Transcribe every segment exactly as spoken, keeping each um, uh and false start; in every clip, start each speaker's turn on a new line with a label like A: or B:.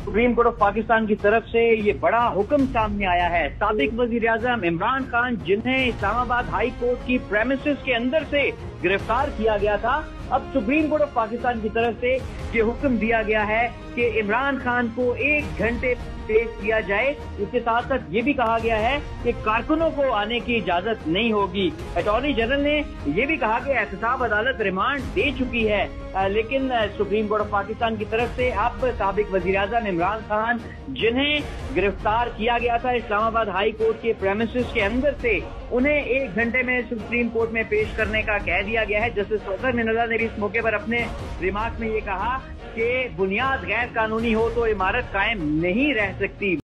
A: Supreme court of Pakistan की तरफ से ये बड़ा हुक्म सामने आया है। साबिक वजीर आजम इमरान खान, जिन्हें इस्लामाबाद हाई कोर्ट की प्रेमिसेस के अंदर से गिरफ्तार किया गया था, अब सुप्रीम कोर्ट ऑफ पाकिस्तान की तरफ से ये हुक्म दिया गया है कि इमरान खान को एक घंटे पेश किया जाए। इसके साथ साथ ये भी कहा गया है कि कारकुनों को आने की इजाजत नहीं होगी। अटॉर्नी जनरल ने ये भी कहा कि एहतसाब अदालत रिमांड दे चुकी है, आ, लेकिन सुप्रीम कोर्ट ऑफ पाकिस्तान की तरफ से अब साबिक वजीर आजम इमरान खान, जिन्हें गिरफ्तार किया गया था इस्लामाबाद हाई कोर्ट के प्रेमिसेस के अंदर से, उन्हें एक घंटे में सुप्रीम कोर्ट में पेश करने का कह दिया गया है। जस्टिस फखर मिनल्ला ने भी इस मौके पर अपने रिमार्क में ये कहा कि बुनियाद गैर कानूनी हो तो इमारत कायम नहीं रह सकती।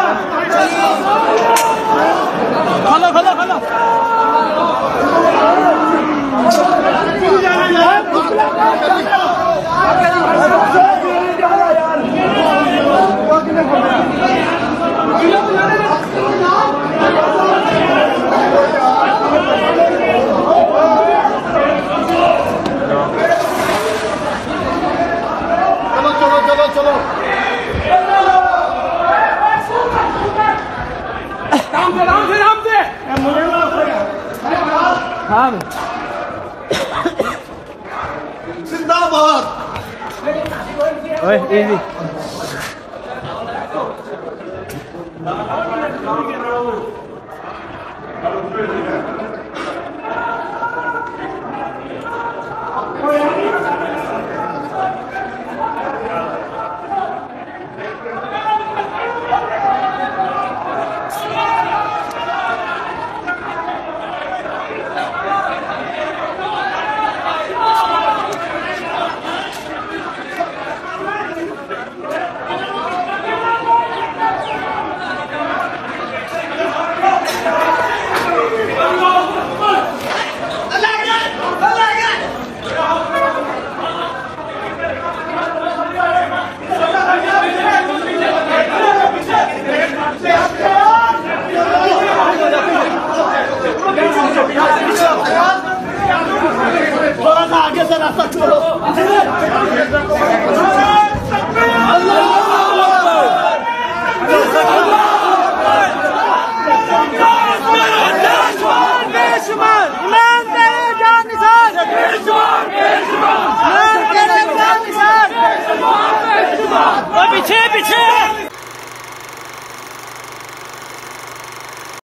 B: खलो खलो खलो चलो राम से राम से राम से हाँ जिंदाबाद। ओए इजी थोड़ा सा आगे से रास्ता छोड़ो। पीछे पीछे